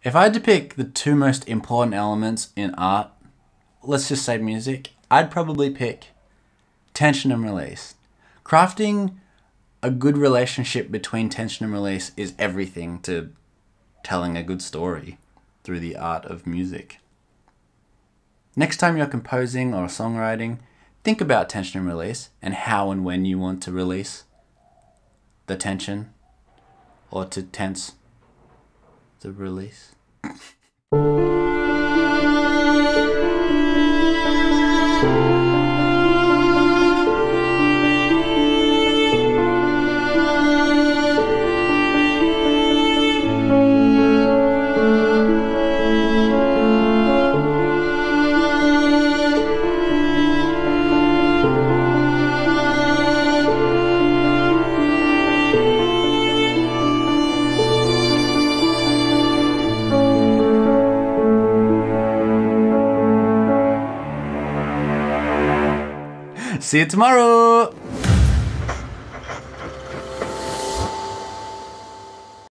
If I had to pick the two most important elements in art, let's just say music, I'd probably pick tension and release. Crafting a good relationship between tension and release is everything to telling a good story through the art of music. Next time you're composing or songwriting, think about tension and release and how and when you want to release the tension or to tense the release. See you tomorrow!